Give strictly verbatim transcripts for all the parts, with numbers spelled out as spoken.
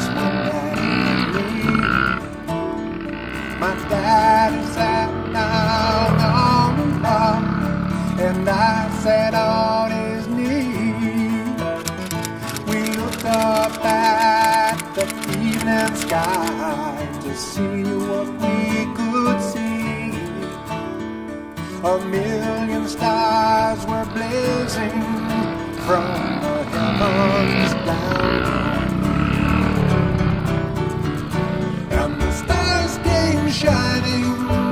my daddy. My daddy sat down on the rock, and I sat on his knee. We looked up at the evening sky to see what we could see. A million stars were blazing from the heavens down, and the stars came shining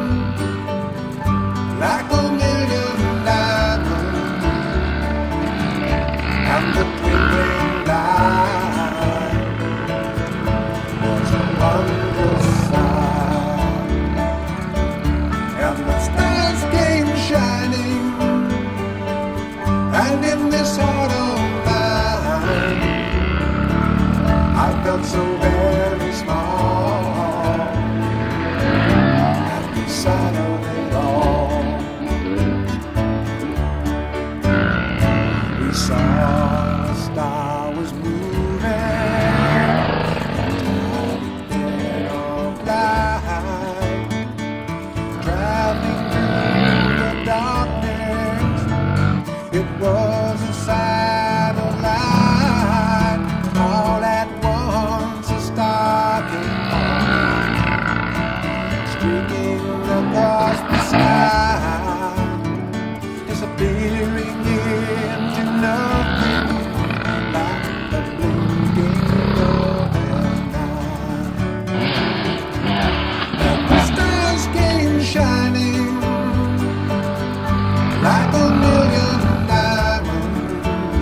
like a million diamonds, and the twinkling light was a wondrous sight. And the stars came shining, and in this heart of mine, I felt so very small at the sight of it all. We saw a star was moving, a bit of light, traveling through the darkness. It was a satellite. All at once a star came on, streaking across the sky, disappearing into nothing like the blinking of an eye. And the stars came shining like a million diamonds,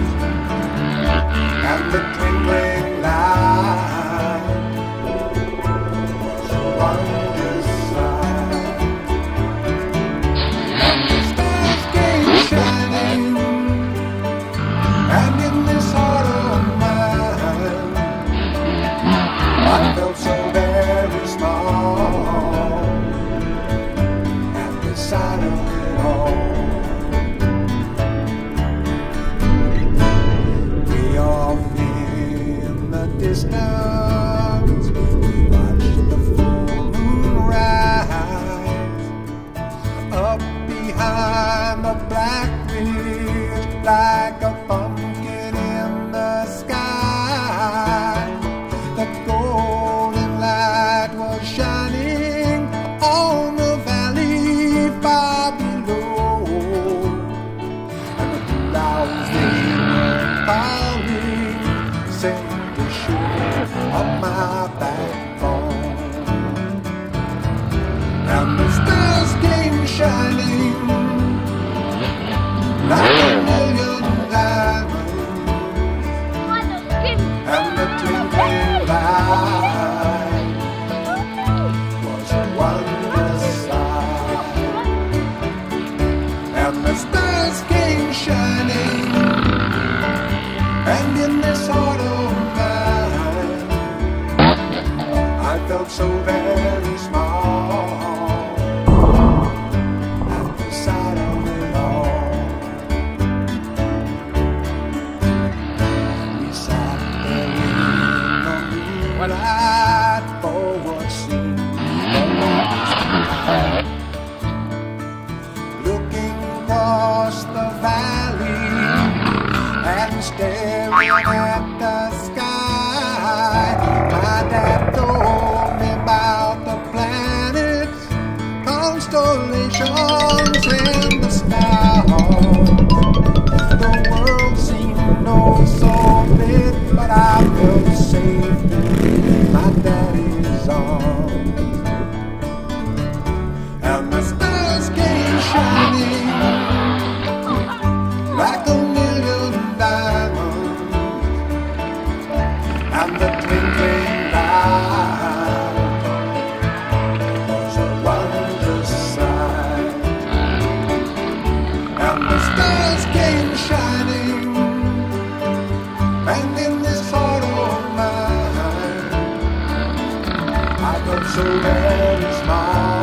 and the twinkling light was a wondrous sight. And the stars came shining, and in this heart of mine, I felt so very small at the sight of it all. Way off in the distance, we watched the full moon rise. Up behind the black ridge, like a pumpkin in the sky, the golden light was shining on the valley far below, and the clouds they were falling sent a shiver up my backbone. And the stars came shining like a million diamonds, and the twinkling light was a wondrous sight. And the stars came shining, and in this heart of mine, I felt so very small at the sight of it all. We sat there in the moonlight for what seemed the longest time, looking across the valley and staring at the sky. My dad told me about the planets, constellations, and the stars. The world seemed oh so big, but I felt safe in my daddy's arms. And the stars came shining like a million diamonds, and the twinkling light was a wondrous sight. And the stars came shining, and in this heart of mine, I felt so very small.